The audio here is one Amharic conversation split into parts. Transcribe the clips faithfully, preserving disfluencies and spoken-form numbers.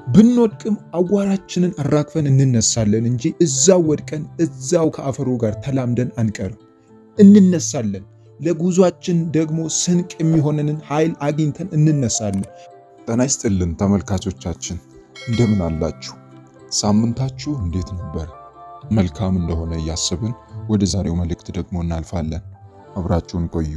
ብንወድቅም አዋራችንን አራግፈን እንነሳለን እንጂ እዛው ወድቀን እዛው ከአፈሩ ጋር ተላምደን አንቀርም። እንነሳለን። ለጉዟችን ደግሞ ስንቅ የሚሆነንን ኃይል አግኝተን እንነሳለን። ጤና ይስጥልን ተመልካቾቻችን፣ እንደምን አላችሁ? ሳምንታችሁ እንዴት ነበር? መልካም እንደሆነ እያሰብን ወደ ዛሬው መልእክት ደግሞ እናልፋለን። አብራችሁን ቆዩ።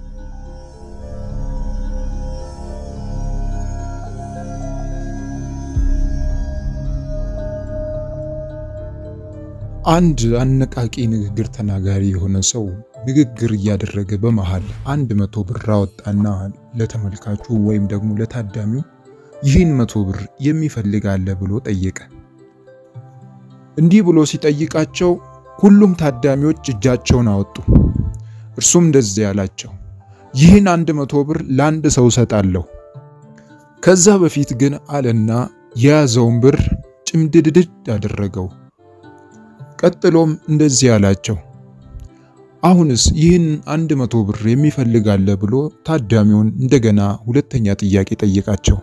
አንድ አነቃቂ ንግግር ተናጋሪ የሆነ ሰው ንግግር እያደረገ በመሃል አንድ መቶ ብር አወጣና ለተመልካቹ ወይም ደግሞ ለታዳሚው ይህን መቶ ብር የሚፈልግ አለ ብሎ ጠየቀ። እንዲህ ብሎ ሲጠይቃቸው ሁሉም ታዳሚዎች እጃቸውን አወጡ። እርሱም እንደዚህ ያላቸው፣ ይህን አንድ መቶ ብር ለአንድ ሰው ሰጣለሁ። ከዛ በፊት ግን አለና የያዘውን ብር ጭምድድድ አደረገው። ቀጥሎም እንደዚህ ያላቸው፣ አሁንስ ይህን አንድ መቶ ብር የሚፈልግ አለ ብሎ ታዳሚውን እንደገና ሁለተኛ ጥያቄ ጠየቃቸው።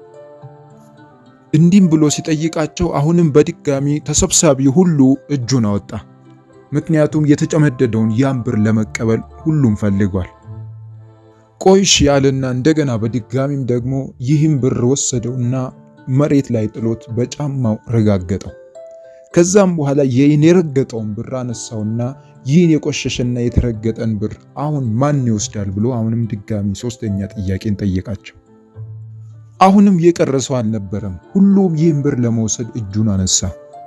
እንዲህም ብሎ ሲጠይቃቸው አሁንም በድጋሚ ተሰብሳቢ ሁሉ እጁን አወጣ። ምክንያቱም የተጨመደደውን ያን ብር ለመቀበል ሁሉም ፈልጓል። ቆይሽ ያለና እንደገና በድጋሚም ደግሞ ይህን ብር ወሰደውና መሬት ላይ ጥሎት በጫማው ረጋገጠው። ከዛም በኋላ ይህን የረገጠውን ብር አነሳውና ይህን የቆሸሸና የተረገጠን ብር አሁን ማን ይወስዳል ብሎ አሁንም ድጋሚ ሶስተኛ ጥያቄን ጠየቃቸው። አሁንም የቀረሰው አልነበረም። ሁሉም ይህን ብር ለመውሰድ እጁን አነሳ።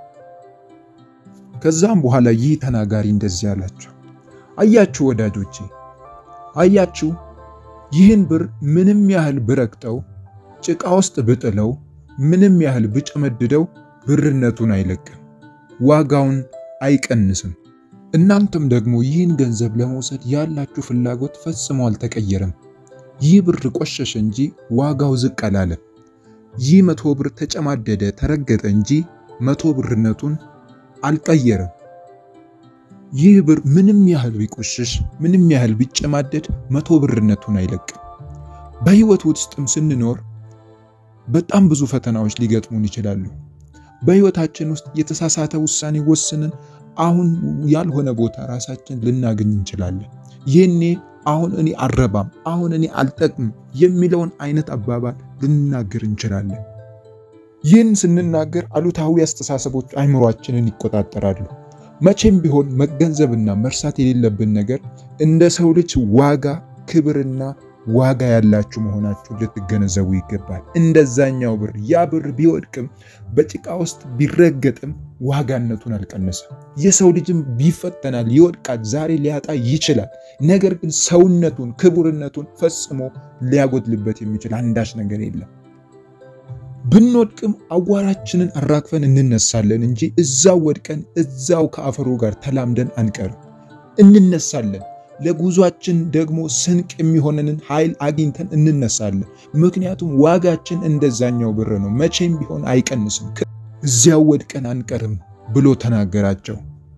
ከዛም በኋላ ይህ ተናጋሪ እንደዚህ አላቸው፣ አያችሁ ወዳጆቼ፣ አያችሁ ይህን ብር ምንም ያህል ብረግጠው፣ ጭቃ ውስጥ ብጥለው፣ ምንም ያህል ብጨመድደው ብርነቱን አይለቅም፣ ዋጋውን አይቀንስም። እናንተም ደግሞ ይህን ገንዘብ ለመውሰድ ያላችሁ ፍላጎት ፈጽሞ አልተቀየረም። ይህ ብር ቆሸሸ እንጂ ዋጋው ዝቅ አላለም። ይህ መቶ ብር ተጨማደደ፣ ተረገጠ እንጂ መቶ ብርነቱን አልቀየረም። ይህ ብር ምንም ያህል ቢቆሽሽ፣ ምንም ያህል ቢጨማደድ መቶ ብርነቱን አይለቅም። በህይወት ውስጥም ስንኖር በጣም ብዙ ፈተናዎች ሊገጥሙን ይችላሉ። በህይወታችን ውስጥ የተሳሳተ ውሳኔ ወስነን አሁን ያልሆነ ቦታ ራሳችን ልናገኝ እንችላለን። ይህኔ አሁን እኔ አልረባም፣ አሁን እኔ አልጠቅም የሚለውን አይነት አባባል ልንናገር እንችላለን። ይህን ስንናገር አሉታዊ አስተሳሰቦች አይምሮአችንን ይቆጣጠራሉ። መቼም ቢሆን መገንዘብና መርሳት የሌለብን ነገር እንደ ሰው ልጅ ዋጋ፣ ክብርና ዋጋ ያላችሁ መሆናችሁ ልትገነዘቡ ይገባል። እንደዛኛው ብር ያ ብር ቢወድቅም በጭቃ ውስጥ ቢረገጥም ዋጋነቱን አልቀነሰም። የሰው ልጅም ቢፈተናል፣ ይወድቃል፣ ዛሬ ሊያጣ ይችላል። ነገር ግን ሰውነቱን፣ ክቡርነቱን ፈጽሞ ሊያጎድልበት የሚችል አንዳች ነገር የለም። ብንወድቅም አዋራችንን አራግፈን እንነሳለን እንጂ እዛው ወድቀን እዛው ከአፈሩ ጋር ተላምደን አንቀርም። እንነሳለን። ለጉዟችን ደግሞ ስንቅ የሚሆነንን ኃይል አግኝተን እንነሳለን። ምክንያቱም ዋጋችን እንደዛኛው ብር ነው፣ መቼም ቢሆን አይቀንስም። እዚያው ወድቀን አንቀርም ብሎ ተናገራቸው።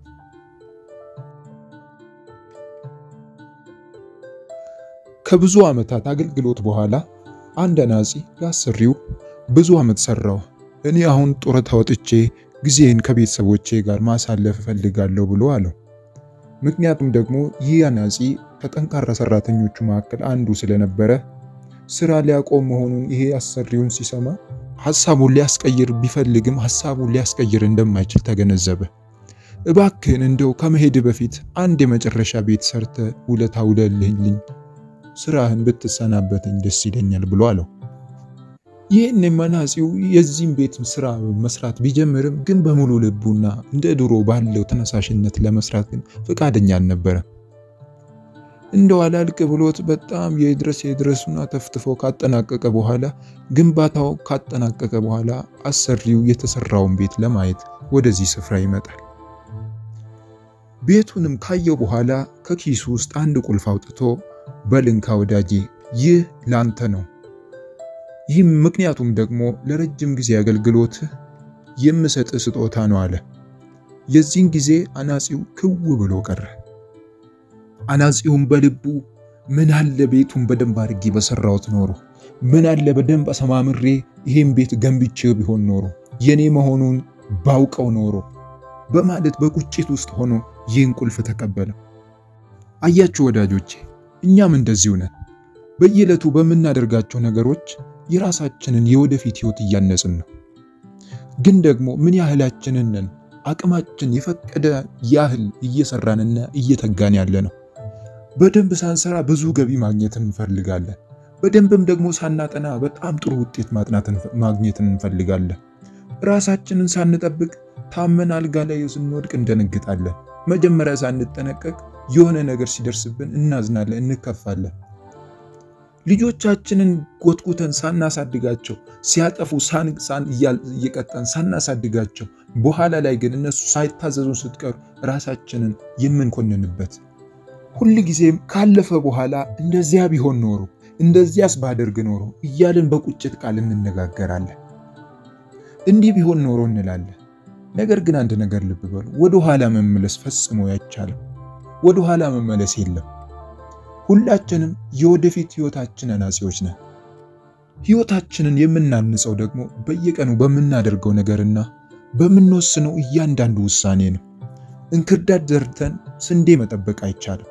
ከብዙ ዓመታት አገልግሎት በኋላ አንድ አናጺ ለአሰሪው ብዙ ዓመት ሰራው፣ እኔ አሁን ጡረታ ወጥቼ ጊዜን ከቤተሰቦቼ ጋር ማሳለፍ እፈልጋለሁ ብሎ አለው። ምክንያቱም ደግሞ ይህ አናጺ ከጠንካራ ሰራተኞቹ መካከል አንዱ ስለነበረ ስራ ሊያቆም መሆኑን ይሄ አሰሪውን ሲሰማ ሐሳቡን ሊያስቀይር ቢፈልግም ሐሳቡን ሊያስቀይር እንደማይችል ተገነዘበ። እባክህን እንደው ከመሄድ በፊት አንድ የመጨረሻ ቤት ሰርተ ውለታ ውለልህልኝ፣ ስራህን ብትሰናበተኝ ደስ ይለኛል ብሎ አለው። ይህን አናጺው የዚህን ቤት ስራ መስራት ቢጀምርም ግን በሙሉ ልቡና እንደ ድሮ ባለው ተነሳሽነት ለመስራት ግን ፈቃደኛ አልነበረም። እንደው አላልቅ ብሎት በጣም የድረስ የድረሱና ተፍትፎ ካጠናቀቀ በኋላ ግንባታው ካጠናቀቀ በኋላ አሰሪው የተሰራውን ቤት ለማየት ወደዚህ ስፍራ ይመጣል። ቤቱንም ካየው በኋላ ከኪሱ ውስጥ አንድ ቁልፍ አውጥቶ በልንካ ወዳጄ፣ ይህ ላንተ ነው። ይህ ምክንያቱም ደግሞ ለረጅም ጊዜ አገልግሎት የምሰጥ ስጦታ ነው አለ። የዚህን ጊዜ አናጺው ክው ብሎ ቀረ። አናጺውም በልቡ ምን አለ ቤቱን በደንብ አድርጌ በሰራውት ኖሮ ምን አለ በደንብ አሰማምሬ ይሄን ቤት ገንብቼው ቢሆን ኖሮ የኔ መሆኑን ባውቀው ኖሮ በማለት በቁጭት ውስጥ ሆኖ ይህን ቁልፍ ተቀበለ። አያችሁ ወዳጆቼ፣ እኛም እንደዚሁ ነን። በየዕለቱ በምናደርጋቸው ነገሮች የራሳችንን የወደፊት ህይወት እያነጽን ነው። ግን ደግሞ ምን ያህላችንን ነን አቅማችን የፈቀደ ያህል እየሰራንና እየተጋን ያለ ነው? በደንብ ሳንሰራ ብዙ ገቢ ማግኘት እንፈልጋለን። በደንብም ደግሞ ሳናጠና በጣም ጥሩ ውጤት ማጥናትን ማግኘት እንፈልጋለን። ራሳችንን ሳንጠብቅ ታመን አልጋ ላይ ስንወድቅ እንደነግጣለን። መጀመሪያ ሳንጠነቀቅ የሆነ ነገር ሲደርስብን እናዝናለን፣ እንከፋለን። ልጆቻችንን ጎትጉተን ሳናሳድጋቸው ሲያጠፉ ሳን ሳን እየቀጣን ሳናሳድጋቸው በኋላ ላይ ግን እነሱ ሳይታዘዙን ስትቀሩ ራሳችንን የምንኮንንበት ሁሉ ጊዜም ካለፈ በኋላ እንደዚያ ቢሆን ኖሮ እንደዚያስ ባደርግ ኖሮ እያልን በቁጭት ቃል እንነጋገራለን። እንዲህ ቢሆን ኖሮ እንላለን። ነገር ግን አንድ ነገር ልብ በሉ፣ ወደ ኋላ መመለስ ፈጽሞ አይቻልም። ወደ ኋላ መመለስ የለም። ሁላችንም የወደፊት ህይወታችን አናጺዎች ነን። ህይወታችንን የምናንጸው ደግሞ በየቀኑ በምናደርገው ነገርና በምንወስነው እያንዳንዱ ውሳኔ ነው። እንክርዳድ ዘርተን ስንዴ መጠበቅ አይቻልም።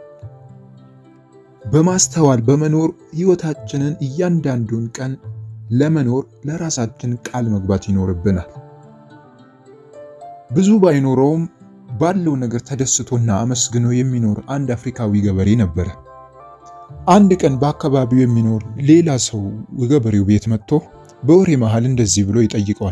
በማስተዋል በመኖር ህይወታችንን እያንዳንዱን ቀን ለመኖር ለራሳችን ቃል መግባት ይኖርብናል። ብዙ ባይኖረውም ባለው ነገር ተደስቶና አመስግኖ የሚኖር አንድ አፍሪካዊ ገበሬ ነበር። አንድ ቀን በአካባቢው የሚኖር ሌላ ሰው ገበሬው ቤት መጥቶ በወሬ መሃል እንደዚህ ብሎ ይጠይቀዋል።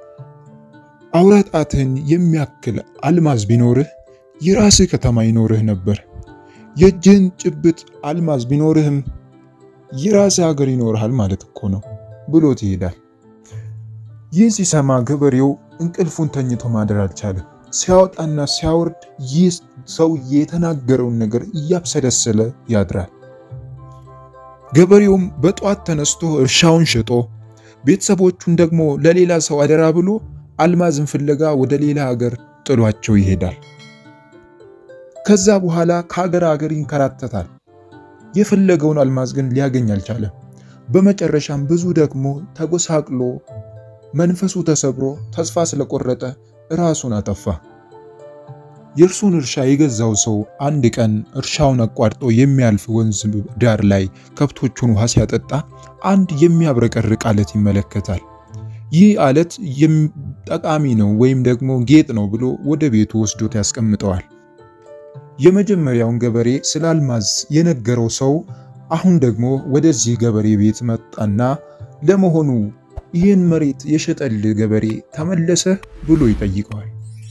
አውራጣትን የሚያክል አልማዝ ቢኖርህ የራስህ ከተማ ይኖርህ ነበር። የእጅን ጭብጥ አልማዝ ቢኖርህም የራስህ ሀገር ይኖርሃል ማለት እኮ ነው ብሎት ይሄዳል። ይህን ሲሰማ ገበሬው እንቅልፉን ተኝቶ ማደር አልቻለም። ሲያወጣና ሲያወርድ ይህ ሰው የተናገረውን ነገር እያብሰለሰለ ያድራል። ገበሬውም በጧት ተነስቶ እርሻውን ሽጦ ቤተሰቦቹን ደግሞ ለሌላ ሰው አደራ ብሎ አልማዝን ፍለጋ ወደ ሌላ ሀገር ጥሏቸው ይሄዳል። ከዛ በኋላ ከሀገር ሀገር ይንከራተታል። የፈለገውን አልማዝ ግን ሊያገኝ አልቻለም። በመጨረሻም ብዙ ደግሞ ተጎሳቅሎ መንፈሱ ተሰብሮ ተስፋ ስለቆረጠ ራሱን አጠፋ። የእርሱን እርሻ የገዛው ሰው አንድ ቀን እርሻውን አቋርጦ የሚያልፍ ወንዝ ዳር ላይ ከብቶቹን ውሃ ሲያጠጣ አንድ የሚያብረቀርቅ አለት ይመለከታል። ይህ አለት ጠቃሚ ነው ወይም ደግሞ ጌጥ ነው ብሎ ወደ ቤቱ ወስዶት ያስቀምጠዋል። የመጀመሪያውን ገበሬ ስለ አልማዝ የነገረው ሰው አሁን ደግሞ ወደዚህ ገበሬ ቤት መጣና ለመሆኑ ይህን መሬት የሸጠል ገበሬ ተመለሰ ብሎ ይጠይቀዋል።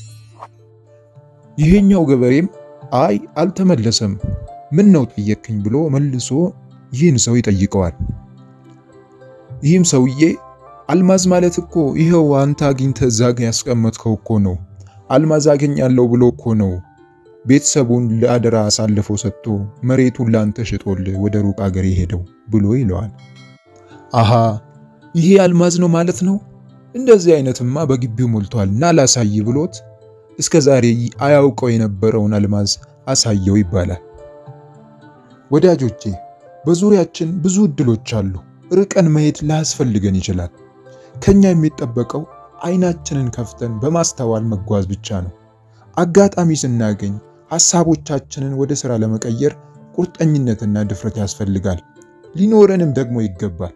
ይሄኛው ገበሬም አይ አልተመለሰም፣ ምን ነው ጠየቅኝ ብሎ መልሶ ይህን ሰው ይጠይቀዋል። ይህም ሰውዬ አልማዝ ማለት እኮ ይሄው አንተ አግኝተህ እዛ ጋ ያስቀመጥከው እኮ ነው፣ አልማዝ አገኛለሁ ብሎ እኮ ነው ቤተሰቡን ለአደራ አሳልፎ ሰጥቶ መሬቱን ላንተ ሽጦል ወደ ሩቅ አገር ሄደው ብሎ ይለዋል። አሃ ይሄ አልማዝ ነው ማለት ነው፣ እንደዚህ አይነትማ በግቢው ሞልቷልና ላሳይ ብሎት እስከዛሬ አያውቀው የነበረውን አልማዝ አሳየው ይባላል። ወዳጆቼ በዙሪያችን ብዙ እድሎች አሉ። ርቀን መሄድ ላያስፈልገን ይችላል። ከኛ የሚጠበቀው አይናችንን ከፍተን በማስተዋል መጓዝ ብቻ ነው። አጋጣሚ ስናገኝ ሐሳቦቻችንን ወደ ሥራ ለመቀየር ቁርጠኝነትና ድፍረት ያስፈልጋል። ሊኖረንም ደግሞ ይገባል።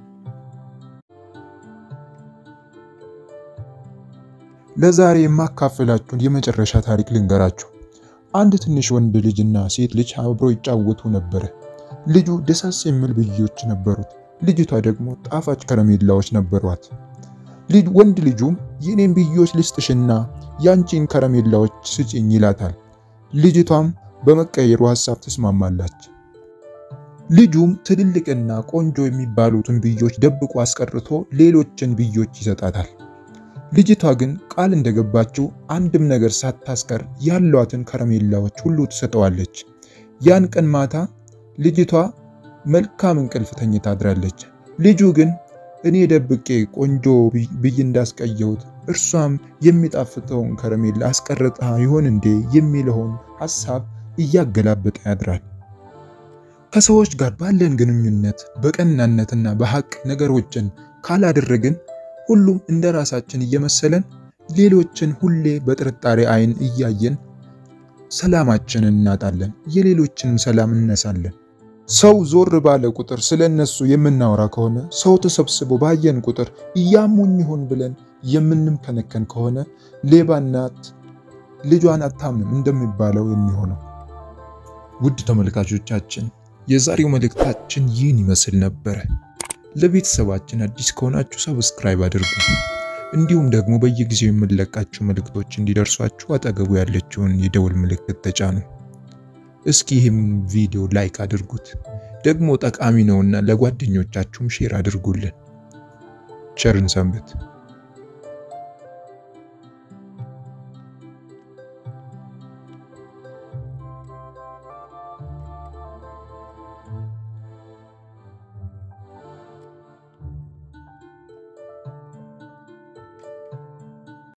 ለዛሬ የማካፈላችሁን የመጨረሻ ታሪክ ልንገራችሁ። አንድ ትንሽ ወንድ ልጅና ሴት ልጅ አብረው ይጫወቱ ነበር። ልጁ ደሳስ የሚል ብዮች ነበሩት፣ ልጅቷ ደግሞ ጣፋጭ ከረሜላዎች ነበሯት። ልጅ ወንድ ልጁም የኔን ብዮች ልስጥሽና ያንቺን ከረሜላዎች ስጪኝ ይላታል። ልጅቷም በመቀየሩ ሐሳብ ተስማማለች። ልጁም ትልልቅና ቆንጆ የሚባሉትን ብዮች ደብቆ አስቀርቶ ሌሎችን ብዮች ይሰጣታል። ልጅቷ ግን ቃል እንደገባችው አንድም ነገር ሳታስቀር ያሏትን ከረሜላዎች ሁሉ ትሰጠዋለች። ያን ቀን ማታ ልጅቷ መልካም እንቅልፍ ተኝታ አድራለች። ልጁ ግን እኔ ደብቄ ቆንጆ ብይ እንዳስቀየሁት እርሷም የሚጣፍጠውን ከረሜላ አስቀርጣ ይሆን እንዴ የሚለውን ሐሳብ እያገላበጠ ያድራል። ከሰዎች ጋር ባለን ግንኙነት በቀናነትና በሐቅ ነገሮችን ካላደረግን ሁሉም እንደራሳችን እየመሰለን ሌሎችን ሁሌ በጥርጣሬ አይን እያየን ሰላማችንን እናጣለን፣ የሌሎችንም ሰላም እነሳለን። ሰው ዞር ባለ ቁጥር ስለነሱ የምናወራ ከሆነ ሰው ተሰብስቦ ባየን ቁጥር እያሙኝ ይሆን ብለን የምንከነከን ከሆነ ሌባ እናት ልጇን አታምንም እንደሚባለው የሚሆነው። ውድ ተመልካቾቻችን የዛሬው መልእክታችን ይህን ይመስል ነበር። ለቤተሰባችን አዲስ ከሆናችሁ ሰብስክራይብ አድርጉ። እንዲሁም ደግሞ በየጊዜው የምንለቃቸው መልእክቶች እንዲደርሷችሁ አጠገቡ ያለችውን የደውል ምልክት ተጫኑ። እስኪ ይህም ቪዲዮ ላይክ አድርጉት፣ ደግሞ ጠቃሚ ነውና ለጓደኞቻችሁም ሼር አድርጉልን። ቸርን ሰንብት።